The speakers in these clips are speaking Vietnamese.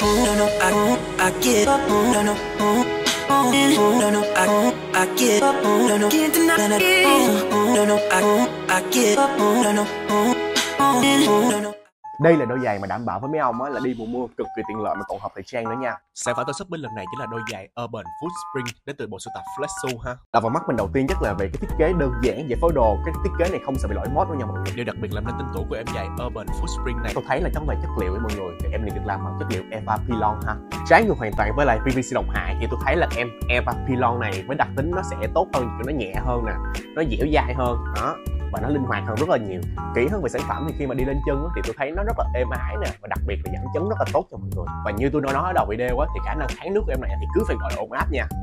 No, no, I get up. No, no, no, no, I get up. No, no, can't deny it. No, no, I get up. No, no, no, no. Đây là đôi giày mà đảm bảo với mấy ông á là đi mùa mưa cực kỳ tiện lợi mà còn hợp thời trang nữa nha. Sản phẩm tôi shopping lần này chính là đôi giày Urban Footspring đến từ bộ sưu tập Flexo ha. Đập vào mắt mình đầu tiên chắc là về cái thiết kế đơn giản, dễ phối đồ. Cái thiết kế này không sợ bị lỗi mốt đâu nha mọi người. Điều đặc biệt làm nên tên tuổi của em giày Urban Footspring này, Tôi thấy là trong về chất liệu với mọi người thì em này được làm bằng chất liệu Eva Pilon ha. Trái ngược hoàn toàn với lại PVC độc hại thì tôi thấy là em Eva Pilon này với đặc tính nó sẽ tốt hơn, nó nhẹ hơn nè, nó dẻo dai hơn đó, và nó linh hoạt hơn rất là nhiều. Kỹ hơn về sản phẩm thì khi mà đi lên chân thì tôi thấy nó rất là êm ái nè, và đặc biệt là giảm chấn rất là tốt cho mọi người. Và như tôi nói ở đầu video á, thì khả năng kháng nước của em này thì cứ phải gọi là ổn áp nha.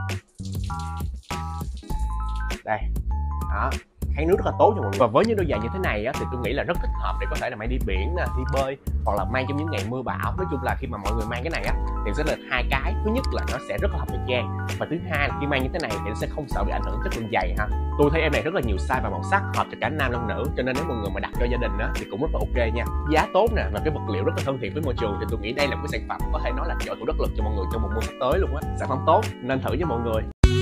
Đây đó, kháng nước rất là tốt cho mọi người. Và với những đôi giày như thế này á, thì tôi nghĩ là rất thích hợp để có thể là mang đi biển nè, đi bơi, hoặc là mang trong những ngày mưa bão. Nói chung là khi mà mọi người mang cái này á thì sẽ là hai cái. Thứ nhất là nó sẽ rất là hợp thời trang, và thứ hai là khi mang như thế này thì nó sẽ không sợ bị ảnh hưởng chất lượng giày ha. Tôi thấy em này rất là nhiều size và màu sắc, hợp cho cả nam lẫn nữ, cho nên nếu mọi người mà đặt cho gia đình á thì cũng rất là ok nha. Giá tốt nè, và cái vật liệu rất là thân thiện với môi trường, thì tôi nghĩ đây là một cái sản phẩm có thể nói là trợ thủ đắc lực cho mọi người trong mùa mưa sắp tới luôn á. Sản phẩm tốt nên thử với mọi người.